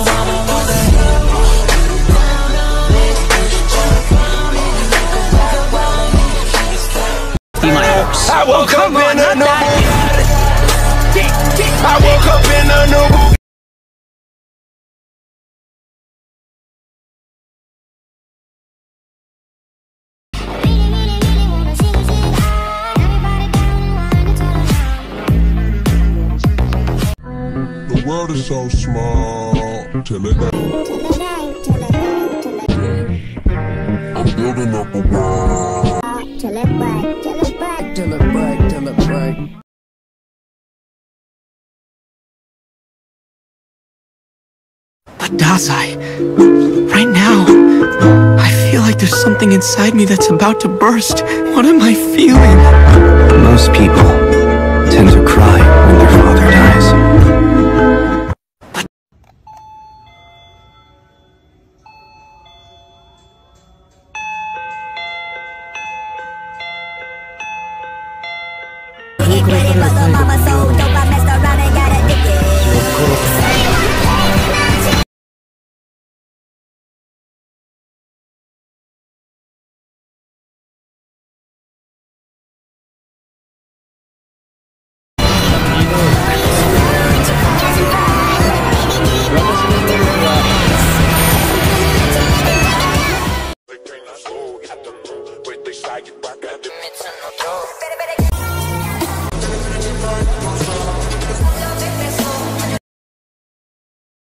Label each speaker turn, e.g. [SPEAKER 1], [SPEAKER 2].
[SPEAKER 1] My horse.
[SPEAKER 2] I woke up in a new I woke up in a new The world is so small till it I'm building up a wall till it break, till it break, till it break, till it break.
[SPEAKER 3] But Dazai, right now, I feel like there's something inside me that's about to burst. What am I feeling?
[SPEAKER 1] Most people tend to cry when their father dies.